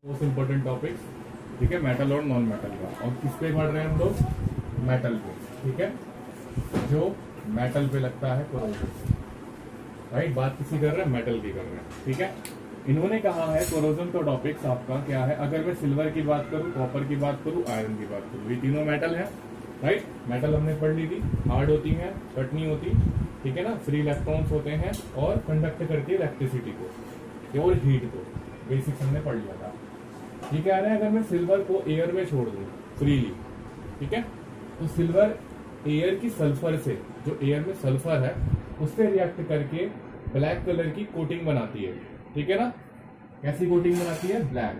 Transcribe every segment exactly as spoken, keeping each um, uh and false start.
Most important topic, ठीक है, metal और नॉन मेटल का। और किस पे पढ़ रहे हैं हम लोग? मेटल पे, ठीक है, जो मेटल पे लगता है कोरोजन, राइट। बात किसी कर रहे हैं? मेटल की कर रहे हैं, ठीक है। इन्होंने कहा है कोरोजन का टॉपिक्स आपका क्या है? अगर मैं सिल्वर की बात करूं, कॉपर की बात करूं, आयरन की बात करूं, ये तीनों मेटल है, राइट। मेटल हमने पढ़ ली थी, हार्ड होती है, कट नहीं होती, ठीक है ना, फ्री इलेक्ट्रॉन्स होते हैं और कंडक्ट करती है इलेक्ट्रिसिटी को और हीट को, बेसिक्स हमने पढ़ लिया था। ये कह रहे हैं अगर मैं सिल्वर को एयर में छोड़ दूं फ्रीली, ठीक है, तो सिल्वर एयर की सल्फर से, जो एयर में सल्फर है उससे रिएक्ट करके ब्लैक कलर की कोटिंग बनाती है, ठीक है ना। कैसी कोटिंग बनाती है? ब्लैक।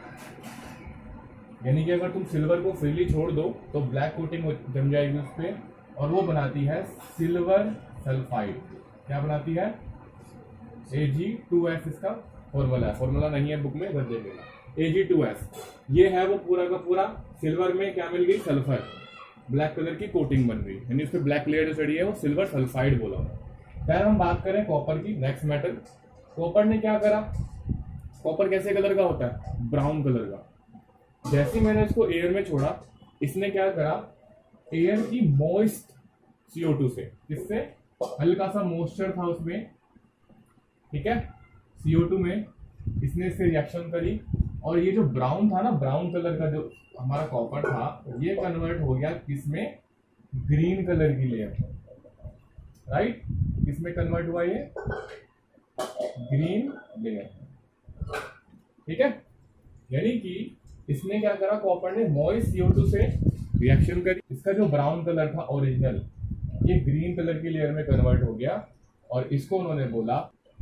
यानी कि अगर तुम सिल्वर को फ्रीली छोड़ दो तो ब्लैक कोटिंग जम जाएगी उस पर और वो बनाती है सिल्वर सल्फाइड। क्या बनाती है? ए जी टू एस इसका फॉर्मूला है, फॉर्मूला नहीं है बुक में, इधर देखेगा, ए जी टू एस। ये है वो पूरा का पूरा सिल्वर में क्या मिल गई? सल्फर, ब्लैक कलर की कोटिंग बन गई, यानी उसपे ब्लैक लेयर जो चढ़ी है वो सिल्वर सल्फाइड बोला। फिर हम बात करें कॉपर की, नेक्स्ट मेटल। कॉपर ने क्या करा? कॉपर कैसे कलर का होता है? ब्राउन कलर का। जैसे मैंने इसको एयर में छोड़ा, इसने क्या करा? एयर की मॉइस्ट सी ओ टू से, किससे? हल्का सा मॉइस्चर था उसमें, ठीक है, सी ओ टू में, इसने इससे रिएक्शन करी और ये जो ब्राउन था ना, ब्राउन कलर का जो हमारा कॉपर था, ये कन्वर्ट हो गया किसमें? ग्रीन कलर की लेयर, राइट। किसमें कन्वर्ट हुआ? ये ग्रीन लेयर, ठीक है। यानी कि इसने क्या करा? कॉपर ने मॉइस्ट सी ओ टू से रिएक्शन करी, इसका जो ब्राउन कलर था ओरिजिनल, ये ग्रीन कलर की लेयर में कन्वर्ट हो गया और इसको उन्होंने बोला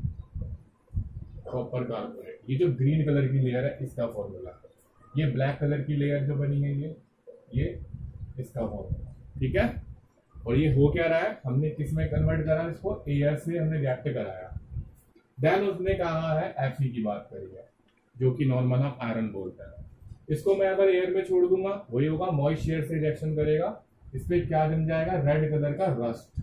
कॉपर कार्बोनेट। ये जो ग्रीन कलर की लेयर है इसका फॉर्मूला, ये ब्लैक कलर की लेयर जो बनी है ये ये इसका फॉर्मूला, ठीक है। और ये हो क्या रहा है? हमने किस में कन्वर्ट करा? इसको एयर से हमने रिएक्ट कराया। देन उसने कहा है Fe की बात करी है, जो कि नॉर्मल हम आयरन बोलते हैं। इसको मैं अगर एयर में छोड़ दूंगा वही होगा, मॉइस्ट एयर से रिएक्शन करेगा, इस पे क्या जम जाएगा? रेड कलर का रस्ट,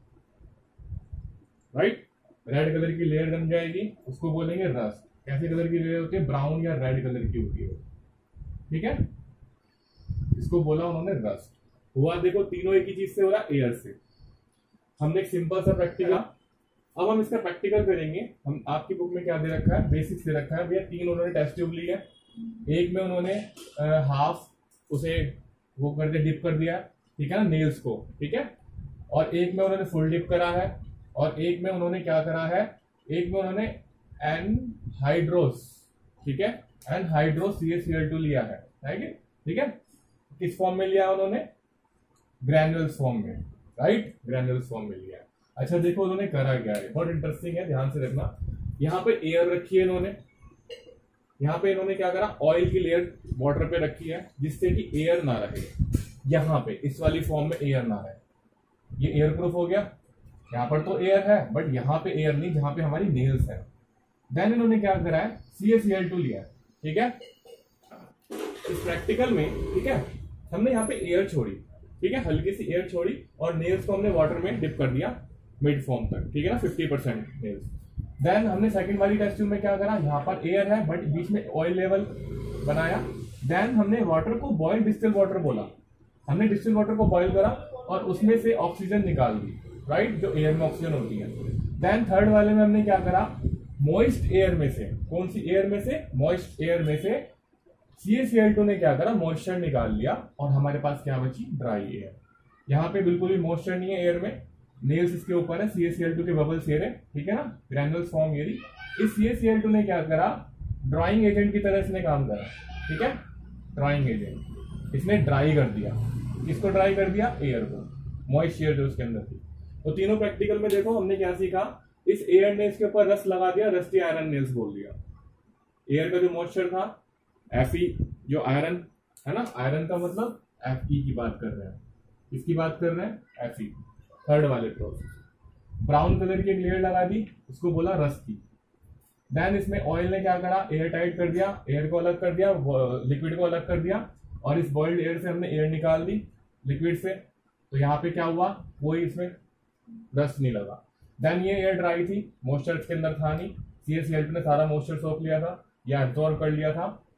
राइट। रेड कलर की लेयर जम जाएगी, उसको बोलेंगे रस्ट। कैसे कलर की लेयर होती है? ब्राउन या रेड कलर की होती है, ठीक है। इसको बोला उन्होंने रस्ट। हुआ देखो, तीनों एक ही चीज से हो रहा है, एयर से। हमने एक सिंपल सा प्रैक्टिकल, अब हम इसका प्रैक्टिकल करेंगे। हम आपकी बुक में क्या दे रखा है? बेसिक्स दे रखा है भैया। तीन उन्होंने टेस्ट ट्यूब ली है, एक में उन्होंने हाफ उसे वो कर दिया, डिप कर दिया, ठीक है ना, नेल्स को, ठीक है। और एक में उन्होंने फुल डिप करा है और एक में उन्होंने क्या करा है? एक में उन्होंने एनहाइड्रोस, ठीक है, एनहाइड्रोस सी ए सी एल टू लिया है, ठीक है। किस फॉर्म में लिया उन्होंने? ग्रैन्युल्स फॉर्म में, राइट, ग्रैन्युल्स फॉर्म में लिया है। अच्छा देखो उन्होंने करा क्या है, बहुत इंटरेस्टिंग है, ध्यान से रखना। यहाँ पे एयर रखी है इन्होंने, यहाँ पे इन्होंने क्या करा? ऑयल की लेयर वाटर पे रखी है जिससे कि एयर ना रहे, यहाँ पे इस वाली फॉर्म में एयर ना रहे। ये एयर प्रूफ हो गया। यहाँ पर तो एयर है बट यहाँ पे एयर नहीं, जहां पे हमारी नेल्स है। देन इन्होंने क्या करा है? C A C L to लिया है, ठीक है। इस प्रैक्टिकल में, ठीक है, हमने यहाँ पे एयर छोड़ी, ठीक है, हल्की सी एयर छोड़ी और नेल्स को हमने वाटर में डिप कर दिया मिड फॉर्म तक, ठीक है ना, फिफ्टी परसेंट नेल्स। देन हमने सेकंड वाली टेस्ट ट्यूब में क्या करा? यहाँ पर एयर है बट बीच में ऑयल लेवल बनाया। देन हमने वाटर को बॉयल डिस्टिल वाटर बोला, हमने डिस्टिल वाटर को बॉयल करा और उसमें से ऑक्सीजन निकाल दी, राइट, जो एयर में ऑक्सीजन होती है। देन थर्ड वाले में हमने क्या करा? मॉइस्ट एयर में से, कौन सी एयर में से? मॉइस्ट एयर में से सी ए सी एल टू ने क्या करा? मॉइस्चर निकाल लिया और हमारे पास क्या बची? Dry air. यहाँ पे बिल्कुल भी मॉइस्चर नहीं है एयर में, नेल्स इसके ऊपर है, C A C L two के बबल्स ये रहे, ठीक है ना, ग्रैन्युल्स फॉर्म ये रही। इस सी ए सी एल टू ने क्या करा? ड्राइंग एजेंट की तरह इसने काम करा, ठीक है, ड्राइंग एजेंट। इसने ड्राई कर दिया, किसको ड्राई कर दिया? एयर को, मॉइस्ट एयर जो उसके अंदर थी। तो तीनों प्रैक्टिकल में देखो हमने क्या सीखा? इस एयर ने इसके ऊपर रस लगा दिया, रस्टी आयरन नेल्स बोल दिया। एयर का जो मॉइस्चर था, Fe जो आयरन है ना, आयरन का मतलब Fe की बात कर रहे हैं, इसकी बात कर रहे हैं Fe। थर्ड वाले प्रोसेस, ब्राउन कलर की एक लेयर लगा दी, उसको बोला रस्टी। देन इसमें ऑयल ने क्या करा? एयर टाइट कर दिया, एयर को अलग कर दिया, लिक्विड को अलग कर दिया और इस बॉइल्ड एयर से हमने एयर निकाल दी लिक्विड से। तो यहाँ पे क्या हुआ? कोई इसमें रस्ट नहीं लगा। देन ये एयर ड्राई थी, मॉइस्चर इसके अंदर था नहीं, सी ए सी एल टू ने सारा मॉइस्चर सोख लिया था या एब्जॉर्ब कर लिया था।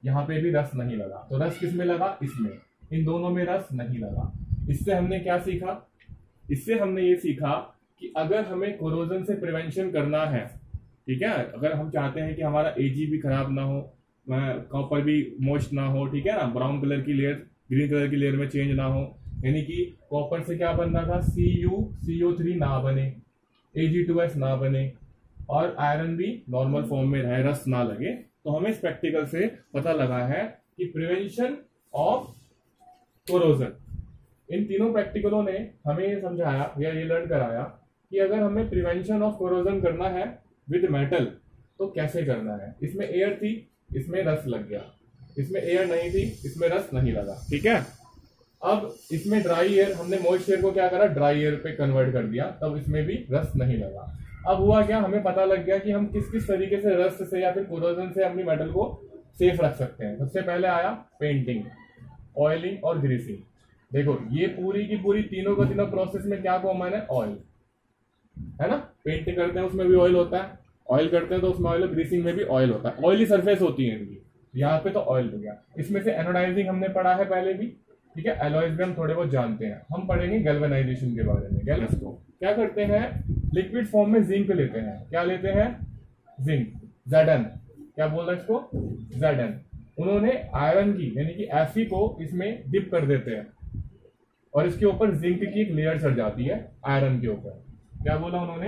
यहाँ पे भी रस नहीं लगा, तो रस किस में लगा, इसमें, इन दोनों में रस नहीं लगा। इससे हमने क्या सीखा, इससे हमने ये सीखा कि अगर हमें कोरोजन से प्रिवेंशन करना है, ठीक है, अगर हम चाहते हैं कि हमारा एजी भी खराब ना हो, कॉपर भी मोस्ट ना हो, ठीक है ना, ब्राउन कलर की लेयर ग्रीन कलर की लेयर में चेंज ना हो, यानी कि कॉपर से क्या बन रहा था, सी यू सी ओ थ्री ना बने, ए जी टू एस ना बने, और आयरन भी नॉर्मल फॉर्म में रहे, रस ना लगे, तो हमें इस प्रैक्टिकल से पता लगा है कि प्रिवेंशन ऑफ कोरोजन, इन तीनों प्रैक्टिकलों ने हमें ये समझाया या ये लर्न कराया कि अगर हमें प्रिवेंशन ऑफ कोरोजन करना है विद मेटल तो कैसे करना है। इसमें एयर थी, इसमें रस लग गया, इसमें एयर नहीं थी, इसमें रस नहीं लगा, ठीक है। अब इसमें ड्राई एयर, हमने मॉइस्ट एयर को क्या करा, ड्राई एयर पे कन्वर्ट कर दिया, तब इसमें भी रस नहीं लगा। अब हुआ क्या, हमें पता लग गया कि हम किस किस तरीके से रस्ट से या फिर कोरोजन से अपनी मेटल को सेफ रख सकते हैं। सबसे पहले आया पेंटिंग, ऑयलिंग और ग्रीसिंग। देखो ये पूरी की पूरी तीनों का तीनों प्रोसेस में क्या कॉमन है, ऑयल, है ना। पेंटिंग करते हैं उसमें भी ऑयल होता है, ऑयल करते हैं तो उसमें ऑयल, ग्रीसिंग में भी ऑयल होता है, ऑयली सरफेस होती है इनकी, यहाँ पे तो ऑयल हो गया। इसमें से एनोडाइजिंग हमने पढ़ा है पहले भी, ठीक है, एलॉयज भी हम थोड़े बहुत जानते हैं। हम पढ़ेंगे गैल्वेनाइजेशन के बारे में। गैल्वेनाइज को क्या करते हैं, लिक्विड फॉर्म में जिंक लेते हैं, क्या लेते हैं, जिंक, ज़ेड एन, क्या बोल रहे हैं इसको, ज़ेड एन। उन्होंने आयरन की यानी कि Fe को इसमें डिप कर देते हैं और इसके ऊपर जिंक की एक लेयर चढ़ जाती है आयरन के ऊपर। क्या बोला उन्होंने,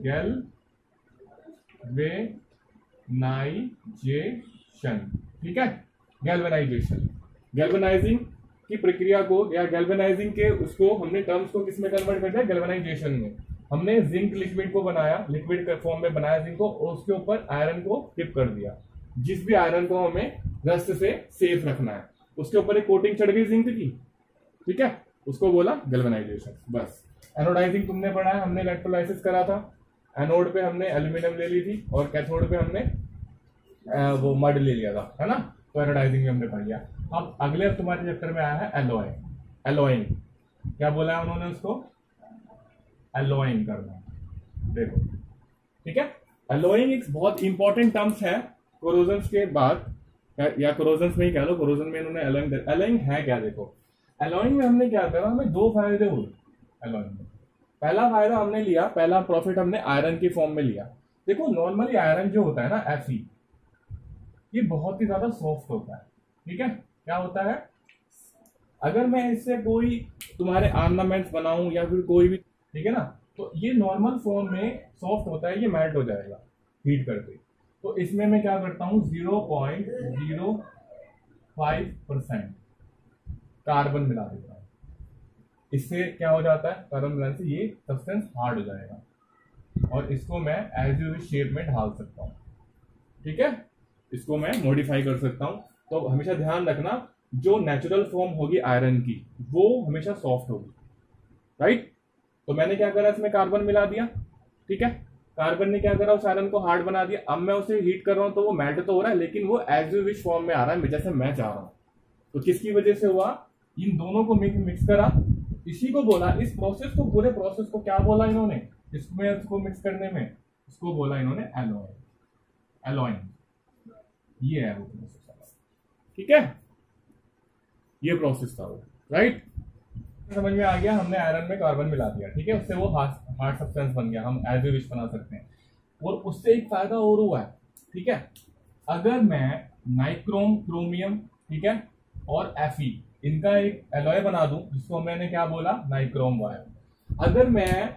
गैल्वेनाइजेशन, ठीक है, गैल्वेनाइजेशन। गैल्वेनाइजिंग की प्रक्रिया को या गैल्वेनाइजिंग के उसको हमने टर्म्स को किसमें कन्वर्ट कर दिया, गैल्वेनाइजेशन में। हमने जिंक लिक्विड को बनाया, लिक्विड फॉर्म में बनाया जिंक को, और उसके ऊपर आयरन को डिप कर दिया। जिस भी आयरन को हमें रस्ट से सेफ रखना है उसके ऊपर एक कोटिंग चढ़ गई जिंक की, ठीक है, उसको बोला गैल्वेनाइजेशन। बस। एनोडाइजिंग तुमने पढ़ा है, हमने इलेक्ट्रोलाइसिस करा था, एनोड पे हमने एल्यूमिनियम ले ली थी और कैथोड पे हमने वो मड ले लिया था, है ना, तो एनोडाइजिंग में हमने पढ़ लिया। अब अगले अब तुम्हारे चैप्टर में आया है एलॉय, एलॉइंग। क्या बोला है उन्होंने उसको, एलॉइंग करना, देखो, ठीक है। एलॉइंग एक बहुत इंपॉर्टेंट टर्म्स है कोरोजन के बाद, या कोरोजन में ही कह लो, कोरोजन में इन्होंने एलॉइंग। एलॉइंग है क्या, देखो, एलॉइंग में हमने क्या करा, हमें दो फायदे हुए एलॉइंग में। पहला फायदा हमने लिया, पहला प्रॉफिट हमने आयरन की फॉर्म में लिया। देखो नॉर्मली आयरन जो होता है ना, Fe, ये बहुत ही ज्यादा सॉफ्ट होता है, ठीक है। क्या होता है, अगर मैं इससे कोई तुम्हारे ऑर्नामेंट्स बनाऊं या फिर कोई भी, ठीक है ना, तो ये नॉर्मल फॉर्म में सॉफ्ट होता है, ये मेल्ट हो जाएगा हीट करके। तो इसमें मैं क्या करता हूं, zero point zero five percent carbon मिला देता हूं। इससे क्या हो जाता है, कार्बन मिलाने से ये सब्सटेंस हार्ड हो जाएगा और इसको मैं एज यू शेप में ढाल सकता हूं, ठीक है, इसको मैं मॉडिफाई कर सकता हूं। तो हमेशा ध्यान रखना, जो नेचुरल फॉर्म होगी आयरन की वो हमेशा सॉफ्ट होगी, राइट। तो मैंने क्या करा, इसमें कार्बन मिला दिया, ठीक है, कार्बन ने क्या करा, उस आयरन को हार्ड बना दिया। अब मैं उसे हीट कर रहा हूं तो वो मेल्ट तो हो रहा है, लेकिन वो एज यू विश फॉर्म में आ रहा है, जैसे मैं चाह रहा हूं। तो किसकी वजह से हुआ, इन दोनों को मिक्स करा, इसी को बोला, इस प्रोसेस को, पूरे प्रोसेस को क्या बोला इन्होंने, इसमें इसको मिक्स करने में, इसको बोला इन्होंने एलॉय, एलॉइंग। ये है वो प्रोसेस, ठीक है, ये प्रोसेस था वो, राइट। समझ में आ गया, हमने आयरन में कार्बन मिला दिया, ठीक है, उससे वो हार्ड सब्सटेंस बन गया, हम एज ए विश बना सकते हैं। और उससे एक फायदा और हुआ है, ठीक है, अगर मैं नाइक्रोम, क्रोमियम, ठीक है, और Fe, इनका एक एलॉय बना दूं, जिसको मैंने क्या बोला, नाइक्रोम वायर। अगर मैं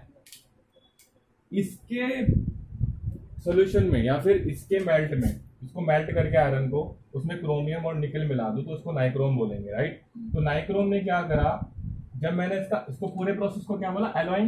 इसके सॉल्यूशन में या फिर इसके मेल्ट में, इसको मेल्ट करके आयरन को, उसमें क्रोमियम और निकल मिला दूं, तो उसको नाइक्रोम बोलेंगे, राइट। तो नाइक्रोम ने क्या करा, जब मैंने इसका, इसको पूरे प्रोसेस को क्या बोला, एलॉइंग,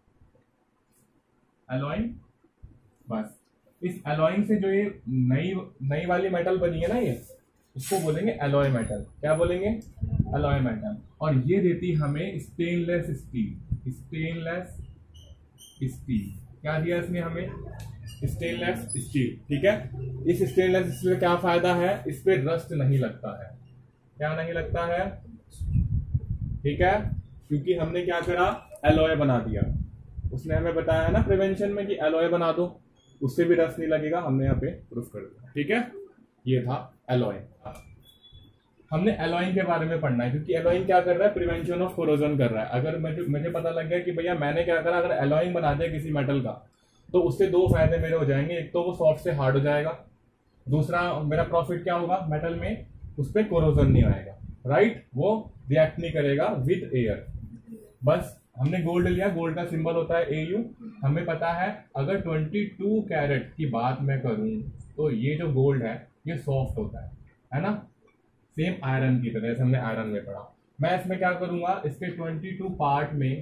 एलॉइंग। बस इस एलॉइंग से जो ये नई नई वाली मेटल बनी है ना, ये इसको बोलेंगे एलॉय मेटल। क्या बोलेंगे, एलॉय मेटल। और ये देती हमें स्टेनलेस स्टील, स्टेनलेस स्टील। क्या दिया इसने हमें, स्टेनलेस स्टील, ठीक है। इस स्टेनलेस स्टील का क्या फायदा है, इस पे रस्ट नहीं लगता है। क्या नहीं लगता है, ठीक है, क्योंकि हमने क्या करा, एलॉय बना दिया। उसने हमें बताया है ना प्रिवेंशन में कि एलॉय बना दो, उससे भी रस्ट नहीं लगेगा, हमने यहाँ पे प्रूफ कर दिया, ठीक है। ये था एलॉय। हमने एलॉइंग के बारे में पढ़ना है, क्योंकि एलॉइंग क्या कर रहा है, प्रिवेंशन ऑफ कोरोजन कर रहा है। अगर मुझे मुझे पता लग गया कि भैया मैंने क्या करा, अगर एलॉइंग बना दिया किसी मेटल का, तो उससे दो फायदे मेरे हो जाएंगे। एक तो वो सॉफ्ट से हार्ड हो जाएगा, दूसरा मेरा प्रॉफिट क्या होगा, मेटल में उस पर कोरोजन नहीं आएगा, राइट, वो रिएक्ट नहीं करेगा विद एयर। बस हमने गोल्ड लिया, गोल्ड का सिंबल होता है ए यू। हमें पता है अगर बाईस कैरेट की बात मैं करूं तो ये जो गोल्ड है ये सॉफ्ट होता है, है ना, सेम आयरन की तरह, जैसे हमने आयरन में पढ़ा। मैं इसमें क्या करूंगा, इसके बाईस पार्ट में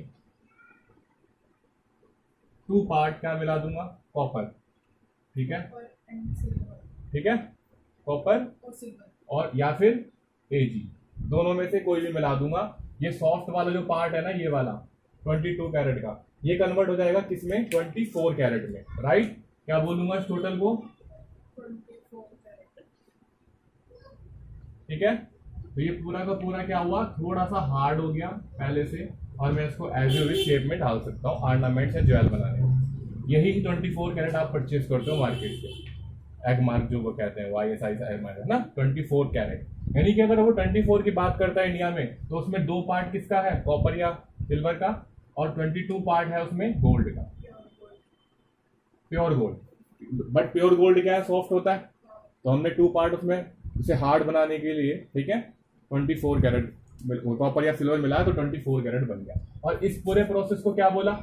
टू पार्ट क्या मिला दूंगा, कॉपर, ठीक है, ठीक है, कॉपर और या फिर एजी, दोनों में से कोई भी मिला दूंगा। ये सॉफ्ट वाला जो पार्ट है ना, ये वाला बाईस कैरेट का, ये कन्वर्ट हो जाएगा किसमें, चौबीस कैरेट में, राइट। क्या बोलूंगा इस टोटल को, ठीक है। तो ये पूरा का पूरा क्या हुआ, थोड़ा सा हार्ड हो गया पहले से, और मैं इसको एज ए शेप में डाल सकता हूँ ऑर्नामेंट से ज्वेल बनाने में। यही चौबीस कैरेट आप परचेज करते हो मार्केट से, एग मार्क जो वो कहते हैं, Y S I egg mark है ना, चौबीस कैरेट। यानी कि अगर वो चौबीस की बात करता है इंडिया में, तो उसमें दो पार्ट किसका है, कॉपर या सिल्वर का, और बाईस पार्ट है उसमें गोल्ड का, pure gold. But pure gold क्या है, सॉफ्ट होता है, तो हमने टू पार्ट उसमें उसे हार्ड बनाने के लिए, ठीक है, चौबीस कैरेट कॉपर या सिल्वर मिला तो चौबीस कैरेट बन गया। और इस पूरे प्रोसेस को क्या बोला,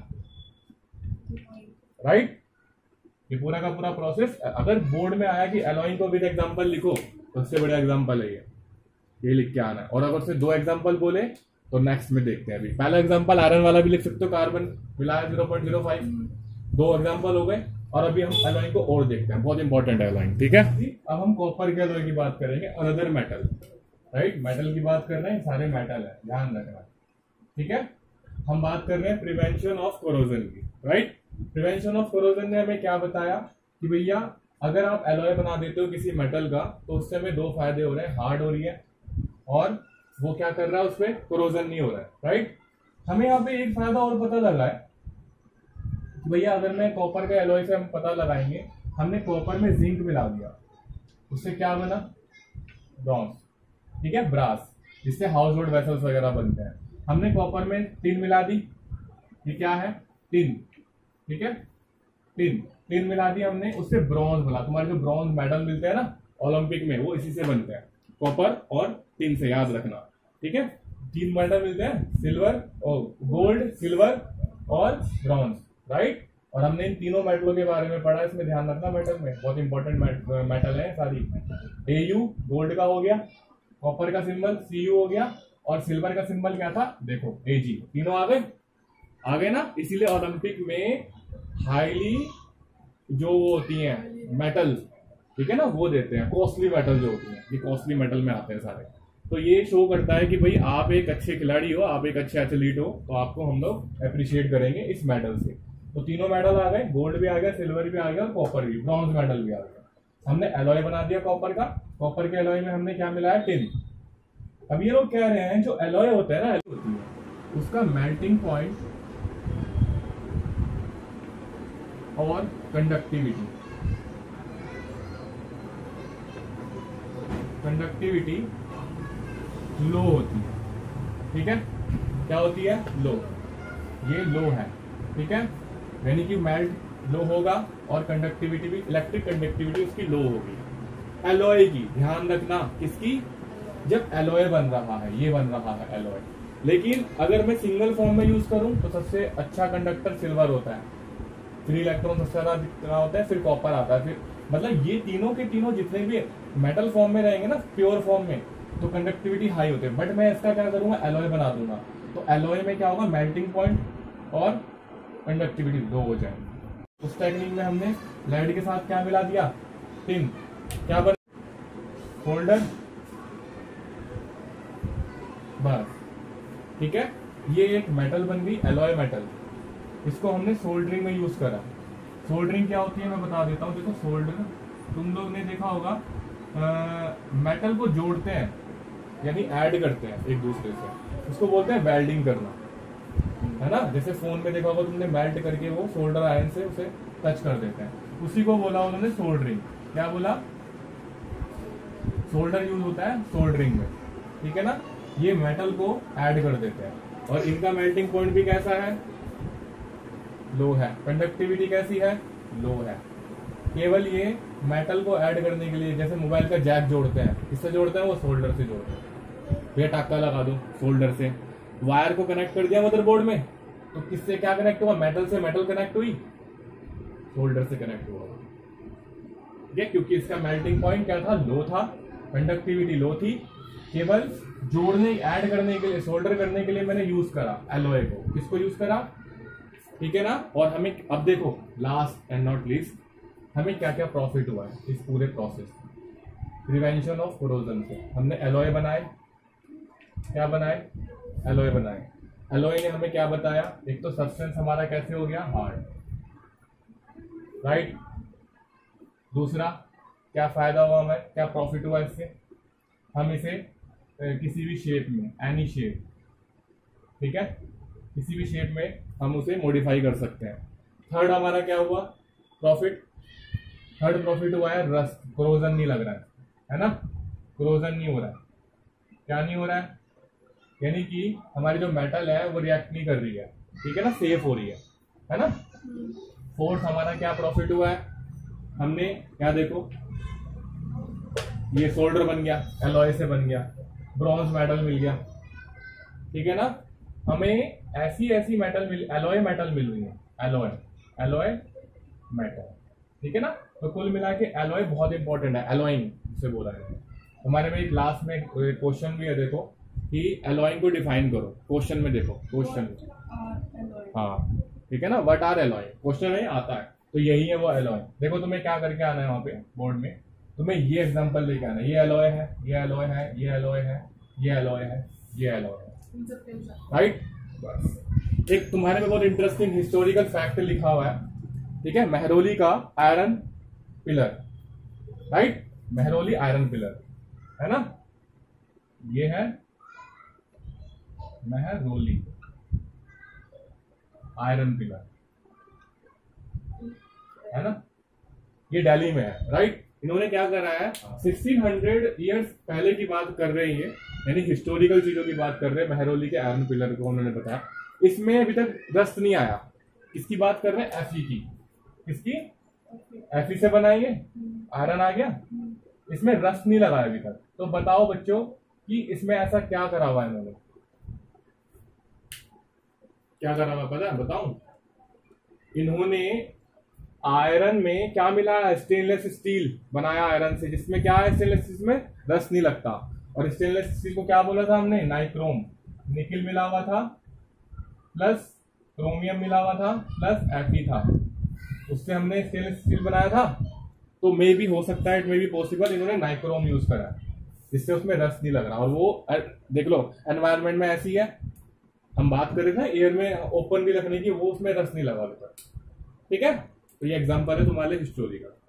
राइट। ये पूरा का पूरा प्रोसेस, अगर बोर्ड में आया कि एलॉइंग को विद एग्जांपल लिखो, तो उससे बड़ा एग्जांपल है ये ये लिख के आना है। और अगर उससे दो एग्जांपल बोले तो नेक्स्ट में देखते हैं। अभी पहला एग्जांपल आयरन वाला भी लिख सकते हो, कार्बन मिलाया जीरो पॉइंट जीरो फाइव, दो एग्जांपल हो गए। और अभी हम एलॉइंग को और देखते हैं, बहुत इंपॉर्टेंट है एलॉइंग, ठीक है। अब हम कॉपर के एलॉय की बात करेंगे, अनदर मेटल, राइट, मेटल की बात कर रहे हैं, सारे मेटल है, ध्यान रखना, ठीक है। हम बात कर रहे हैं प्रिवेंशन ऑफ कोरोजन की, राइट। प्रिवेंशन ऑफ कोरोजन ने हमें क्या बताया कि भैया अगर आप एलॉय बना देते हो किसी मेटल का, तो उससे हमें दो फायदे हो रहे हैं, हार्ड हो रही है और वो क्या कर रहा है, उसमें कोरोजन नहीं हो रहा है, राइट। हमें यहाँ पे एक फायदा और पता लगा है कि भैया अगर मैं कॉपर का एलॉय से हम पता लगाएंगे, हमने कॉपर में जिंक मिला दिया, उससे क्या बना, ब्रॉन्ज, ठीक है, ब्रास, जिससे हाउस होल्ड वेसल्स वगैरह बनते हैं। हमने कॉपर में टिन मिला दी, ये क्या है, टिन, ठीक है, टिन टिन मिला दी हमने, उससे ब्रॉन्ज मिला। तुम्हारे जो ब्रॉन्ज मेडल मिलते हैं ना ओलंपिक में, वो इसी से बनते हैं, कॉपर और टिन से, याद रखना, ठीक है। तीन मेडल मिलते हैं, सिल्वर और गोल्ड, सिल्वर और ब्रॉन्ज, राइट। और हमने इन तीनों मेटलों के बारे में पढ़ा, इसमें ध्यान रखना, मेटल में बहुत इंपॉर्टेंट मेटल है सारी। ए यू गोल्ड का हो गया, कॉपर का सिंबल सी यू हो गया, और सिल्वर का सिंबल क्या था, देखो ए जी, तीनों आ गए आ गए ना। इसीलिए ओलंपिक में हाईली जो वो होती हैं मेटल, ठीक है ना, वो देते हैं, कॉस्टली मेटल जो होती हैं, ये कॉस्टली मेटल में आते हैं सारे। तो ये शो करता है कि भाई आप एक अच्छे खिलाड़ी हो, आप एक अच्छे एथलीट हो, तो आपको हम लोग अप्रिशिएट करेंगे इस मेडल से। तो तीनों मेडल आ गए, गोल्ड भी आ गया, सिल्वर भी आ गया और कॉपर भी, ब्रॉन्ज मेडल भी आ गया। हमने एलॉय बना दिया कॉपर का, कॉपर के एलॉय में हमने क्या मिलाया, टिन। अब ये लोग कह रहे हैं जो एलॉय होता है ना, होती है उसका मेल्टिंग पॉइंट और कंडक्टिविटी कंडक्टिविटी लो होती है, ठीक है, क्या होती है, लो, ये लो है, ठीक है, यानी कि मेल्ट लो होगा और कंडक्टिविटी भी, इलेक्ट्रिक कंडक्टिविटी उसकी लो होगी। एलॉय की ध्यान रखना, किसकी, जब एलॉय बन रहा है, ये बन रहा है एलॉय। लेकिन अगर मैं सिंगल फॉर्म में यूज करूं तो सबसे अच्छा कंडक्टर सिल्वर होता है, फ्री इलेक्ट्रॉन सबसे ज्यादा दिखना होता है, फिर कॉपर आता है, फिर मतलब ये तीनों के तीनों जितने भी मेटल फॉर्म में रहेंगे ना, प्योर फॉर्म में, तो कंडक्टिविटी हाई होते हैं। बट मैं इसका क्या करूंगा, एलॉय बना दूंगा, तो एलॉय में क्या होगा, मेल्टिंग पॉइंट और कंडक्टिविटी लो हो जाएंगे। उस टेक्निक में हमने लेड के साथ क्या मिला दिया, टिन, क्या बन, होल्डर, बस, ठीक है। ये एक मेटल बन गई, एलॉय मेटल। इसको हमने सोल्डरिंग में यूज करा। सोल्डरिंग क्या होती है मैं बता देता हूँ। देखो सोल्डर, तुम लोग ने देखा होगा, मेटल को जोड़ते हैं, यानी ऐड करते हैं एक दूसरे से, उसको बोलते हैं वेल्डिंग करना, है ना। जैसे फोन में देखा होगा तुमने, मेल्ट करके वो सोल्डर आयरन से उसे टच कर देते हैं, उसी को बोला उन्होंने सोल्डरिंग। क्या बोला, सोल्डर यूज होता है सोल्डरिंग में, ठीक है ना। ये मेटल को ऐड कर देते हैं और इनका मेल्टिंग पॉइंट भी कैसा है, लो है। कंडक्टिविटी कैसी है, लो है। केवल ये मेटल को ऐड करने के लिए, जैसे मोबाइल का जैक जोड़ते हैं, किससे जोड़ते हैं, वो सोल्डर से जोड़ते हैं। ये टाका लगा दो सोल्डर से, वायर को कनेक्ट कर दिया मदरबोर्ड में, तो किससे क्या कनेक्ट हुआ, मेटल से मेटल कनेक्ट हुई, सोल्डर से कनेक्ट हुआ। ये क्योंकि इसका मेल्टिंग पॉइंट क्या था, लो था, कंडक्टिविटी लो थी। केवल जोड़ने ऐड करने के लिए, सोल्डर करने के लिए मैंने यूज करा एलॉय को। किसको यूज करा, ठीक है ना। और हमें अब देखो, लास्ट एंड नॉट लीस्ट, हमें क्या क्या प्रॉफिट हुआ है इस पूरे प्रोसेस, प्रिवेंशन ऑफ कोरोजन से। हमने एलॉय बनाए, क्या बनाए, एलॉय बनाए। एलॉय ने हमें क्या बताया, एक तो सब्सटेंस हमारा कैसे हो गया, हार्ड, राइट। दूसरा क्या फायदा हुआ हमें, क्या प्रॉफिट हुआ इससे, हम इसे किसी भी शेप में, एनी शेप, ठीक है, किसी भी शेप में हम उसे मॉडिफाई कर सकते हैं। थर्ड हमारा क्या हुआ प्रॉफिट, थर्ड प्रॉफिट हुआ है रस्ट, क्रोजन नहीं लग रहा है, है ना, क्रोजन नहीं हो रहा है। क्या नहीं हो रहा है, यानी कि हमारी जो मेटल है वो रिएक्ट नहीं कर रही है, ठीक है ना, सेफ हो रही है, है ना। फोर्थ हमारा क्या प्रॉफिट हुआ है, हमने क्या देखो, ये सोल्डर बन गया, एलॉय से बन गया, ब्रॉन्ज मेटल मिल गया, ठीक है ना। हमें ऐसी ऐसी मेटल मिल, एलॉय मेटल मिल रही है, एलॉय एलॉय मेटल, ठीक है ना। तो कुल मिला के एलॉय बहुत इंपॉर्टेंट है, एलॉइंग जिसे बोला है। हमारे में क्लास में क्वेश्चन भी है, देखो कि एलॉइंग को डिफाइन करो, क्वेश्चन में देखो, क्वेश्चन, हाँ ठीक है ना, व्हाट आर एलॉय, क्वेश्चन में आता है, तो यही है वो एलॉय। देखो तुम्हें क्या करके आना है वहां पे बोर्ड में, तुम्हें ये एग्जांपल लेके आना है, ये एलॉय है, ये एलॉय है, ये एलॉय है, ये एलॉय है, ये एलॉय है, राइट। बस एक तुम्हारे में बहुत इंटरेस्टिंग हिस्टोरिकल फैक्ट लिखा हुआ है, ठीक है, मेहरौली का iron pillar, right, Mehrauli iron pillar, है ना, ये है मेहरौली आयरन पिलर, है ना, ये दिल्ली में है, राइट। इन्होंने क्या करा है, सोलह सौ इयर्स पहले की बात कर रहे हैं ये, यानी हिस्टोरिकल चीजों की बात कर रहे हैं। मेहरौली के आयरन पिलर को उन्होंने बताया, इसमें अभी तक रस्ट नहीं आया। किसकी बात कर रहे हैं, एफई की, किसकी, एफई से बनाएंगे, आयरन आ गया, इसमें रस्ट नहीं लगा अभी तक। तो बताओ बच्चों कि इसमें ऐसा क्या करा हुआ है इन्होंने, क्या करा हुआ पता है, बताऊं, इन्होंने आयरन में क्या मिला, स्टेनलेस स्टील बनाया आयरन से, जिसमें क्या है, स्टेनलेस स्टील में रस्ट नहीं लगता। और स्टेनलेस स्टील को क्या बोला था हमने, नाइक्रोम, निकिल मिला हुआ था प्लस क्रोमियम मिला हुआ था प्लस एफी था, उससे हमने स्टेनलेस स्टील बनाया था। तो मे भी हो सकता है, इट मे बी पॉसिबल, इन्होंने नाइक्रोम यूज करा जिससे उसमें रस्ट नहीं लग रहा। और वो देख लो एनवायरमेंट में ऐसी है, हम बात कर रहे थे एयर में ओपन भी रखने की, वो उसमें रस्ट नहीं लगा अभी तक, ठीक है। तो ये एग्जांपल है तुम्हारे हिस्टोरी का।